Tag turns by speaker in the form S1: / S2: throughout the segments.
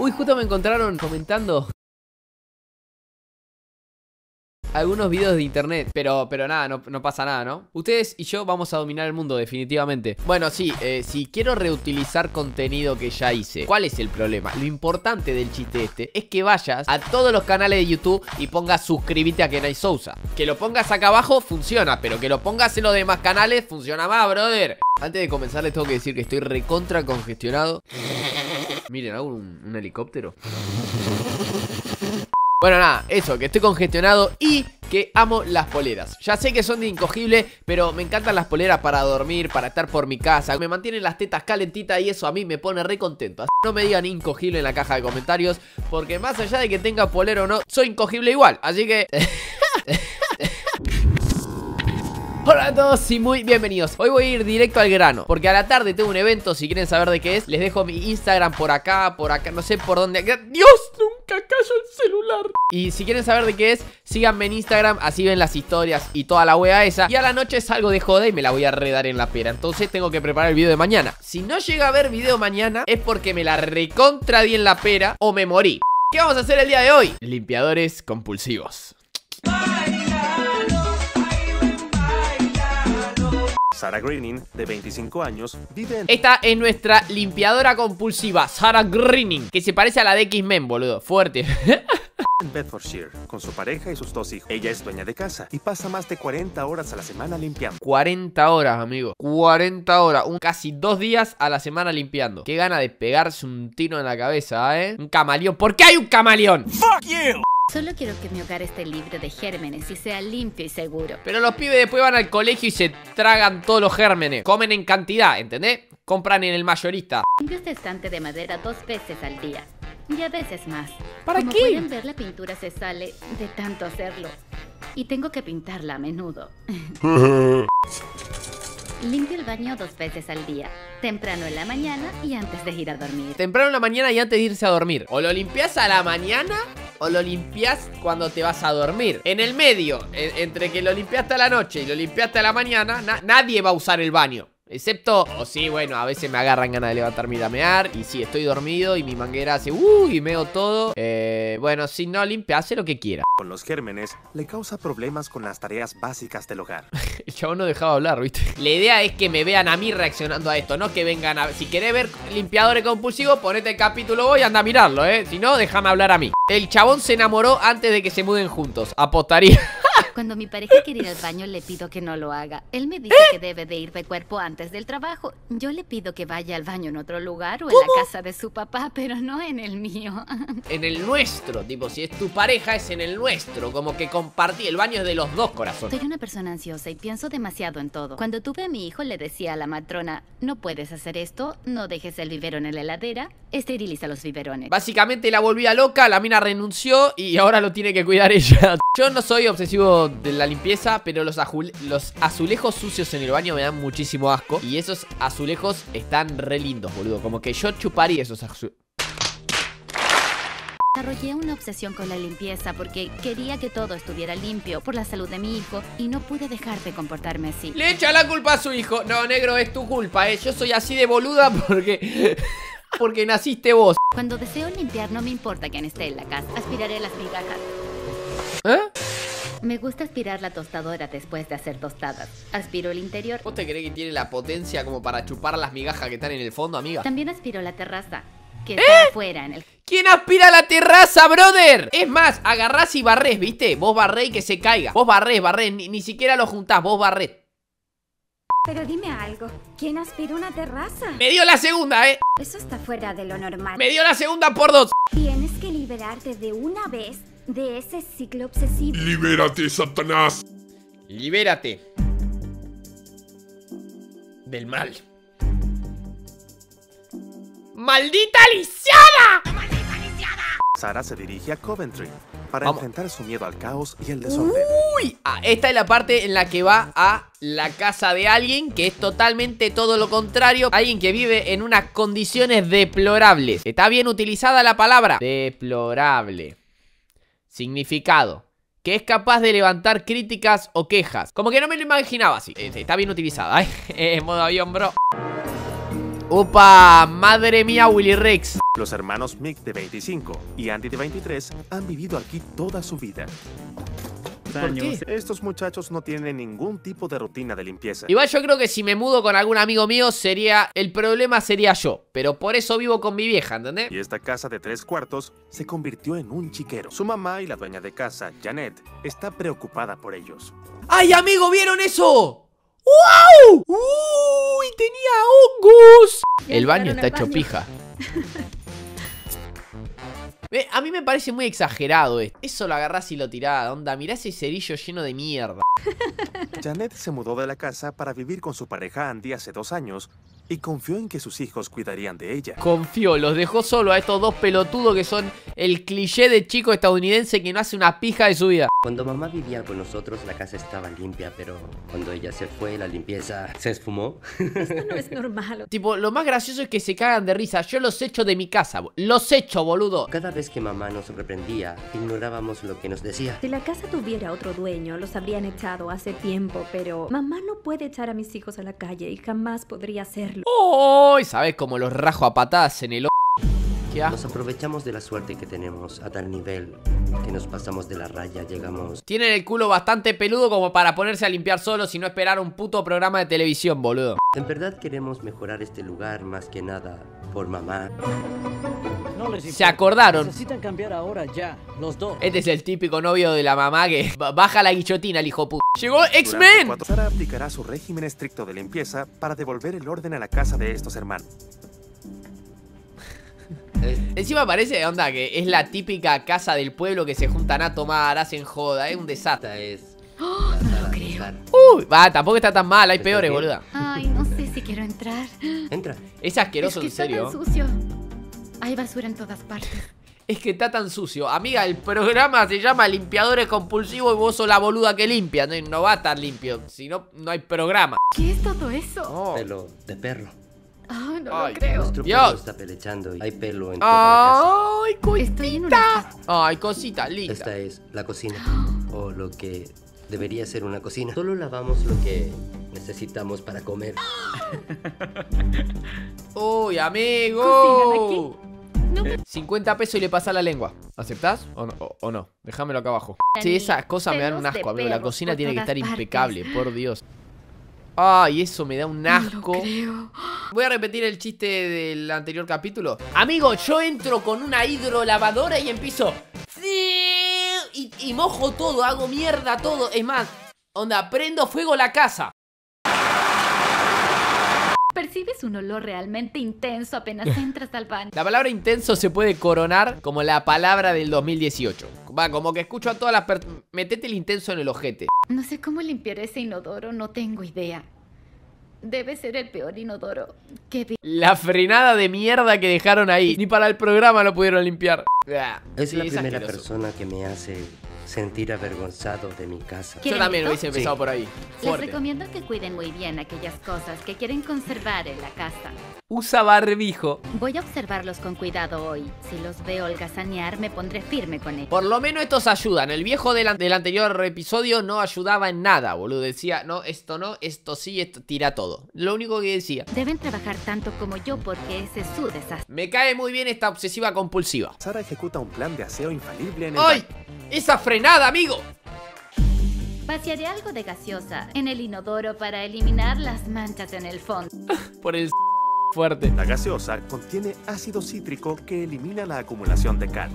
S1: Uy, justo me encontraron comentando algunos videos de internet, pero nada, no pasa nada, ¿no? Ustedes y yo vamos a dominar el mundo, definitivamente. Bueno, sí, si quiero reutilizar contenido que ya hice, ¿cuál es el problema? Lo importante del chiste este es que vayas a todos los canales de YouTube y pongas suscríbete a Kenai Sousa. Que lo pongas acá abajo funciona, pero que lo pongas en los demás canales funciona más, brother. Antes de comenzar les tengo que decir que estoy recontra congestionado. Miren, hago un helicóptero. Bueno, nada, eso, que estoy congestionado y que amo las poleras. Ya sé que son de incogible, pero me encantan las poleras para dormir, para estar por mi casa. Me mantienen las tetas calentitas y eso a mí me pone re contento. Así no me digan incogible en la caja de comentarios, porque más allá de que tenga polera o no, soy incogible igual. Así que... Hola a todos y muy bienvenidos. Hoy voy a ir directo al grano, porque a la tarde tengo un evento. Si quieren saber de qué es, les dejo mi Instagram por acá, no sé por dónde. ¡Dios! Nunca callo el celular. Y si quieren saber de qué es, síganme en Instagram, así ven las historias y toda la wea esa. Y a la noche salgo de joda y me la voy a redar en la pera. Entonces tengo que preparar el video de mañana. Si no llega a ver video mañana, es porque me la recontra di en la pera o me morí. ¿Qué vamos a hacer el día de hoy? Limpiadores compulsivos.
S2: Sarah Greening, de 25 años, vive en...
S1: Esta es nuestra limpiadora compulsiva, Sarah Greening, que se parece a la de X-Men, boludo, fuerte.
S2: en Bedfordshire, con su pareja y sus 2 hijos. Ella es dueña de casa y pasa más de 40 horas a la semana limpiando.
S1: 40 horas, amigo. 40 horas. Casi 2 días a la semana limpiando. Qué gana de pegarse un tiro en la cabeza, ¿eh? Un camaleón. ¿Por qué hay un camaleón? ¡Fuck you!
S3: Solo quiero que mi hogar esté libre de gérmenes y sea limpio y seguro.
S1: Pero los pibes después van al colegio y se tragan todos los gérmenes. Comen en cantidad, ¿entendés? Compran en el mayorista.
S3: Limpio este estante de madera 2 veces al día. Y a veces más.
S1: ¿Para
S3: Como
S1: qué?
S3: pueden ver, la pintura se sale de tanto hacerlo. Y tengo que pintarla a menudo. Limpio el baño 2 veces al día. Temprano en la mañana y antes de ir a dormir.
S1: Temprano en la mañana y antes de irse a dormir. O lo limpias a la mañana o lo limpias cuando te vas a dormir. En el medio, entre que lo limpiaste a la noche y lo limpiaste a la mañana, nadie va a usar el baño. Excepto, o sí, bueno, a veces me agarran ganas de levantarme y ir a mear. Y sí, estoy dormido y mi manguera hace y meo todo. Bueno, si no limpia, hace lo que quiera.
S2: Con los gérmenes, le causa problemas con las tareas básicas del hogar.
S1: El chabón no dejaba hablar, ¿viste? La idea es que me vean a mí reaccionando a esto, no que vengan a... Si querés ver limpiadores compulsivos, ponete el capítulo hoy y anda a mirarlo, ¿eh? Si no, déjame hablar a mí. El chabón se enamoró antes de que se muden juntos. Apostaría.
S3: Cuando mi pareja quiere ir al baño, le pido que no lo haga. Él me dice que debe de ir de cuerpo antes del trabajo. Yo le pido que vaya al baño en otro lugar o en la casa de su papá, pero no en el mío.
S1: En el nuestro, tipo, si es tu pareja, es en el nuestro. Como que compartí, el baño es de los dos, corazones.
S3: Soy una persona ansiosa y pienso demasiado en todo. Cuando tuve a mi hijo, le decía a la matrona: no puedes hacer esto, no dejes el biberón en la heladera, esteriliza los biberones.
S1: Básicamente la volvía loca, la mina renunció y ahora lo tiene que cuidar ella. Yo no soy obsesivo de la limpieza, pero los azulejos sucios en el baño me dan muchísimo asco. Y esos azulejos están re lindos, boludo. Como que yo chuparía esos azulejos.
S3: Desarrollé una obsesión con la limpieza porque quería que todo estuviera limpio por la salud de mi hijo y no pude dejar de comportarme así.
S1: Le echa la culpa a su hijo. No, negro, es tu culpa, Yo soy así de boluda porque... porque naciste vos.
S3: Cuando deseo limpiar, no me importa quién esté en la casa. Aspiraré las migajas.
S1: ¿Eh?
S3: Me gusta aspirar la tostadora después de hacer tostadas. Aspiro el interior.
S1: ¿Vos te crees que tiene la potencia como para chupar las migajas que están en el fondo, amiga?
S3: También aspiro la terraza, que está afuera en el...
S1: ¿Quién aspira a la terraza, brother? Es más, agarrás y barrés, ¿viste? Vos barrés y que se caiga. Vos barrés, ni siquiera lo juntás, vos barrés.
S4: Pero dime algo, ¿quién aspira una terraza?
S1: Me dio la segunda,
S4: Eso está fuera de lo normal.
S1: Me dio la segunda por 2.
S4: Tienes que liberarte de una vez de ese ciclo obsesivo.
S5: ¡Libérate, Satanás!
S1: Libérate del mal. ¡Maldita lisiada!
S2: Sarah se dirige a Coventry para enfrentar su miedo al caos y el desorden.
S1: Uy, esta es la parte en la que va a la casa de alguien que es totalmente todo lo contrario. Alguien que vive en unas condiciones deplorables. Está bien utilizada la palabra deplorable. Significado: que es capaz de levantar críticas o quejas. Como que no me lo imaginaba así. Está bien utilizada, En modo avión, bro. Opa, madre mía, Willy Rex.
S2: Los hermanos Mick de 25 y Andy de 23 han vivido aquí toda su vida.
S1: ¿Por qué?
S2: Estos muchachos no tienen ningún tipo de rutina de limpieza.
S1: Igual yo creo que si me mudo con algún amigo mío el problema sería yo. Pero por eso vivo con mi vieja, ¿entendés?
S2: Y esta casa de 3 cuartos se convirtió en un chiquero. Su mamá y la dueña de casa, Janet, está preocupada por ellos.
S1: ¡Ay, amigo! ¿Vieron eso? ¡Wow! ¡Uy! ¡Tenía hongos! El baño está hecho pija. A mí me parece muy exagerado esto. Eso lo agarrás y lo tirás. Onda, mirá ese cerillo lleno de mierda.
S2: Janet se mudó de la casa para vivir con su pareja Andy hace 2 años y confió en que sus hijos cuidarían de ella.
S1: Confió, los dejó solo a estos dos pelotudos que son el cliché de chico estadounidense que no hace una pija de su vida.
S6: Cuando mamá vivía con nosotros, la casa estaba limpia, pero cuando ella se fue, la limpieza se esfumó.
S7: Esto no es normal.
S1: Tipo, lo más gracioso es que se cagan de risa. Yo los echo de mi casa, los echo, boludo.
S6: Cada vez que mamá nos reprendía, ignorábamos lo que nos decía.
S7: Si la casa tuviera otro dueño, los habrían echado hace tiempo, pero mamá no puede echar a mis hijos a la calle y jamás podría hacerlo.
S1: ¡Oh! ¿Sabes cómo los rajo a patadas en el ¿Qué
S6: Nos aprovechamos de la suerte que tenemos a tal nivel que nos pasamos de la raya, llegamos...
S1: Tienen el culo bastante peludo como para ponerse a limpiar solos y no esperar un puto programa de televisión, boludo.
S6: En verdad queremos mejorar este lugar más que nada por mamá.
S8: No les importa.
S1: Se acordaron.
S8: Necesitan cambiar ahora ya, los dos.
S1: Este es el típico novio de la mamá que baja la guillotina, el hijo puto. ¡Llegó X-Men!
S2: Sara aplicará su régimen estricto de limpieza para devolver el orden a la casa de estos hermanos.
S1: Encima parece, onda, que es la típica casa del pueblo que se juntan a tomar, hacen joda, es un desastre.
S6: Esta es...
S3: No lo creo.
S1: Uy, va, tampoco está tan mal, hay peores, boluda.
S3: Ay, no sé si quiero entrar.
S6: Entra.
S1: Es asqueroso,
S3: Es que
S1: en serio.
S3: está tan sucio. Hay basura en todas partes.
S1: Es que está tan sucio. Amiga, el programa se llama Limpiadores Compulsivos y vos sos la boluda que limpia. No va a estar limpio, si no, no hay programa.
S3: ¿Qué es todo eso?
S1: Oh.
S6: Pelo de perro.
S3: Ay, no
S1: Ay,
S3: lo creo.
S6: Nuestro
S1: Dios.
S6: perro está pelechando y hay pelo en toda la
S1: Ay, cosita.
S3: Estoy en una casa.
S1: Ay, cosita
S6: casa.
S1: linda.
S6: Esta es la cocina, o lo que debería ser una cocina. Solo lavamos lo que necesitamos para comer.
S1: Uy, amigo.
S3: ¿Cocinan No me...
S1: 50 pesos y le pasa la lengua. ¿Aceptás? ¿O no? Déjamelo acá abajo. Sí, esas cosas me dan un
S3: Pelos de
S1: asco, amigo. La
S3: perros
S1: cocina
S3: por
S1: tiene que
S3: todas
S1: estar
S3: partes.
S1: impecable, por Dios. Ay, eso me da un
S3: No lo
S1: asco.
S3: creo.
S1: Voy a repetir el chiste del anterior capítulo. Amigo, yo entro con una hidrolavadora y empiezo... Y mojo todo, hago mierda todo. Es más, onda, prendo fuego la casa.
S3: Percibes un olor realmente intenso apenas entras al baño.
S1: La palabra intenso se puede coronar como la palabra del 2018. Va, como que escucho a todas las personas. Metete el intenso en el ojete.
S3: No sé cómo limpiar ese inodoro, no tengo idea. Debe ser el peor inodoro que vi.
S1: La frenada de mierda que dejaron ahí. Ni para el programa lo pudieron limpiar.
S6: Es
S1: Sí,
S6: la primera
S1: asqueroso.
S6: persona que me hace sentir avergonzado de mi casa.
S1: Yo
S3: ¿Quieren
S1: también
S3: esto?
S1: hubiese empezado por ahí.
S3: Les
S1: Fuerte.
S3: recomiendo que cuiden muy bien aquellas cosas que quieren conservar en la casa.
S1: Usa barbijo.
S3: Voy a observarlos con cuidado hoy. Si los veo holgazanear, me pondré firme con ellos.
S1: Por lo menos estos ayudan. El viejo del anterior episodio no ayudaba en nada, boludo. Decía, no, esto sí, esto tira todo. Lo único que decía.
S3: Deben trabajar tanto como yo porque ese es su desastre.
S1: Me cae muy bien esta obsesiva compulsiva.
S2: Sara ejecuta un plan de aseo infalible en el
S1: ¡Ay!
S2: baño.
S1: ¡Esa frenada, amigo!
S3: Vaciaré algo de gaseosa en el inodoro para eliminar las manchas en el fondo.
S1: Por el fuerte.
S2: La gaseosa contiene ácido cítrico que elimina la acumulación de cal.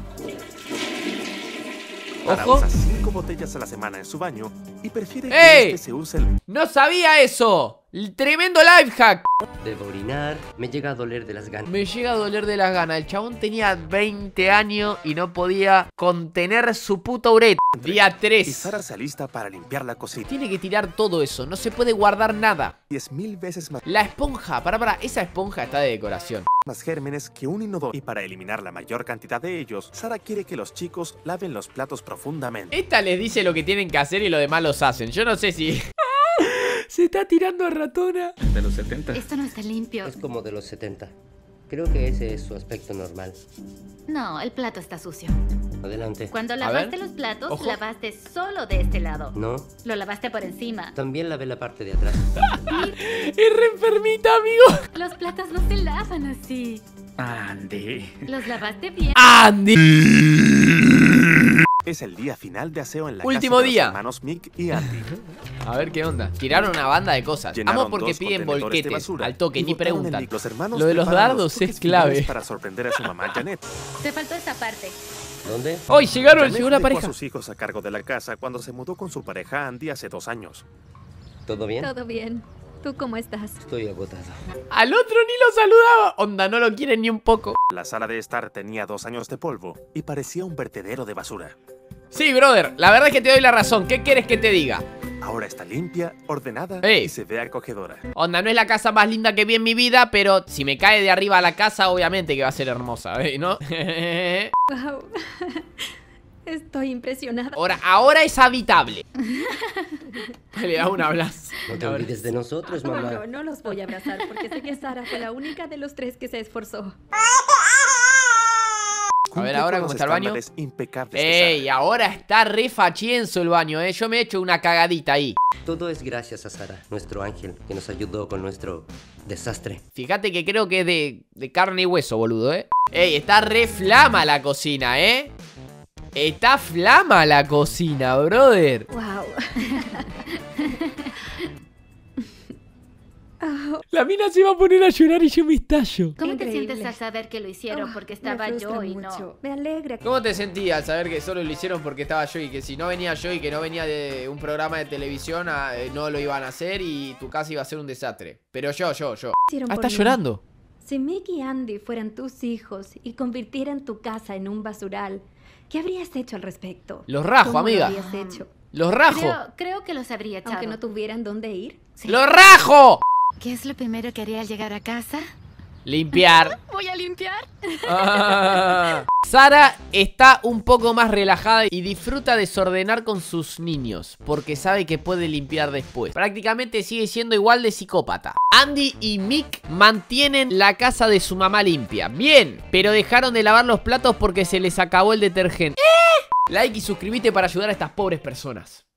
S2: Sara
S1: Ojo.
S2: usa 5 botellas a la semana en su baño y prefiere que
S1: ¡Ey!
S2: este se use el...
S1: ¡No sabía eso! ¡Tremendo life hack!
S6: Debo orinar, me llega a doler de las ganas.
S1: Me llega a doler de las ganas. El chabón tenía 20 años y no podía contener su puta uretra. Día
S2: Y
S1: 3.
S2: Sara se alista para limpiar la cocina.
S1: Tiene que tirar todo eso. No se puede guardar nada.
S2: 10.000 veces
S1: La esponja. Para. Esa esponja está de decoración.
S2: más gérmenes que un inodoro. Y para eliminar la mayor cantidad de ellos, Sara quiere que los chicos laven los platos profundamente.
S1: Esta les dice lo que tienen que hacer y lo demás los hacen. Yo no sé si... Se está tirando a ratona.
S9: De los 70.
S3: Esto no está limpio.
S6: Es como de los 70. Creo que ese es su aspecto normal.
S3: No, el plato está sucio.
S6: Adelante.
S3: Cuando
S1: ver.
S3: lavaste los platos,
S1: Ojo.
S3: lavaste solo de este lado.
S6: No,
S3: Lo lavaste por encima.
S6: también lavé la parte de atrás.
S1: Es re enfermita, amigo.
S3: Los platos no se lavan así.
S8: Andy.
S3: Los lavaste bien.
S1: Andy.
S2: Es el día final de aseo en la
S1: Último
S2: casa de
S1: día.
S2: los hermanos Mick y Andy.
S1: A ver qué onda. Tiraron una banda de cosas.
S2: Llenaron
S1: Amo porque
S2: dos
S1: piden
S2: contenedores de
S1: volquetes
S2: basura
S1: al toque,
S2: y
S1: ni
S2: botaron
S1: preguntan.
S2: el- Los hermanos
S1: Lo de los
S2: preparan
S1: dardos
S2: cookies
S1: es clave.
S2: finales para sorprender a su mamá Janet.
S3: Te faltó esta parte.
S6: ¿Dónde?
S1: ¡Hoy llegaron!
S2: Janet
S1: Llegó una
S2: dejó a
S1: pareja.
S2: sus hijos a cargo de la casa cuando se mudó con su pareja Andy hace 2 años.
S6: ¿Todo bien?
S7: Todo bien. ¿Tú cómo estás?
S6: Estoy agotado.
S1: Al otro ni lo saludaba. Onda, no lo quieren ni un poco.
S2: La sala de estar tenía 2 años de polvo y parecía un vertedero de basura.
S1: Sí, brother. La verdad es que te doy la razón. ¿Qué quieres que te diga?
S2: Ahora está limpia, ordenada
S1: Ey.
S2: y se ve acogedora.
S1: Onda, no es la casa más linda que vi en mi vida, pero si me cae de arriba a la casa, obviamente que va a ser hermosa, ¿no?
S7: Wow. Estoy impresionada.
S1: Ahora es habitable. Le da un abrazo.
S6: No te olvides de nosotros,
S7: Oh,
S6: mamá.
S7: no los voy a abrazar porque sé que Sara fue la única de los 3 que se esforzó.
S1: A ver,
S2: Cumple
S1: ahora
S2: con
S1: cómo
S2: los
S1: está el baño.
S2: estándares impecables de
S1: Ey,
S2: Sara.
S1: ahora está re fachienzo el baño, Yo me he hecho una cagadita ahí.
S6: Todo es gracias a Sara, nuestro ángel, que nos ayudó con nuestro desastre.
S1: Fíjate que creo que es de carne y hueso, boludo, Ey, está re flama la cocina, Está flama la cocina, brother.
S7: Wow.
S1: La mina se iba a poner a llorar y yo me estallo.
S3: ¿Cómo te
S7: Increíble.
S3: sientes al saber que lo hicieron porque
S7: Me
S3: estaba
S7: frustra
S3: yo y
S7: mucho.
S3: no?
S7: Me alegra.
S1: ¿Cómo te sentías al saber que solo lo hicieron porque estaba yo y que si no venía yo y que no venía de un programa de televisión, no lo iban a hacer y tu casa iba a ser un desastre? Pero yo.
S7: Hicieron
S1: Ah,
S7: por
S1: está
S7: mí.
S1: llorando.
S7: Si Mick y Andy fueran tus hijos y convirtieran tu casa en un basural, ¿qué habrías hecho al respecto?
S1: Los rajo,
S7: ¿Cómo
S1: amiga.
S7: Lo habrías hecho?
S1: ¡Los rajo!
S3: Creo que los habría echado.
S7: Aunque no tuvieran dónde ir.
S3: Sí.
S1: ¡Los rajo!
S3: ¿Qué es lo primero que haría al llegar a casa?
S1: Limpiar.
S3: Voy a limpiar.
S1: Sara está un poco más relajada y disfruta desordenar con sus niños, porque sabe que puede limpiar después. Prácticamente sigue siendo igual de psicópata. Andy y Mick mantienen la casa de su mamá limpia. Bien, pero dejaron de lavar los platos porque se les acabó el detergente. Like y suscríbete para ayudar a estas pobres personas.